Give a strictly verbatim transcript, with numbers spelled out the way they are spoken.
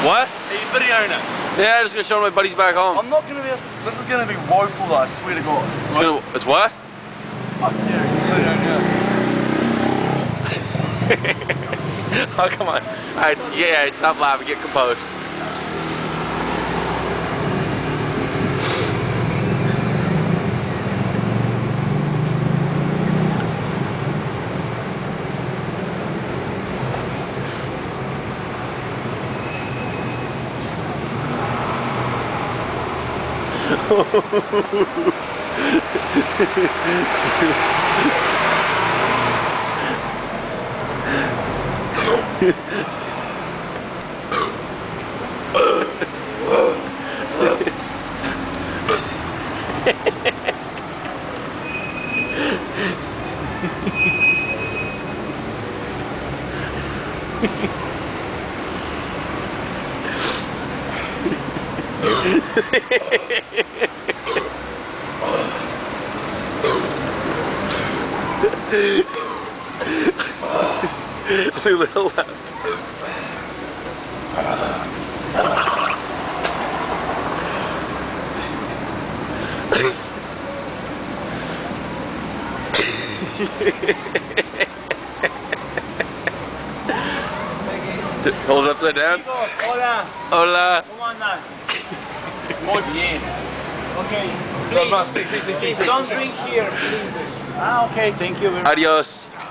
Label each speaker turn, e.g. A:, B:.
A: What?
B: Are you videoing it?
A: Yeah, I'm just gonna show my buddies back home.
B: I'm not gonna be. A, this is gonna be woeful, though, I swear to God.
A: It's gonna. It's what?
B: Oh, yeah, videoing,
A: Oh, come on. Alright, yeah, stop laughing, get composed. Only little left. Hold it upside down.
B: Hola.
A: Hola.
B: ¿Cómo andas? Muy bien. Okay. Please, don't drink here, please. Ah, okay. Thank you very much.
A: Adios.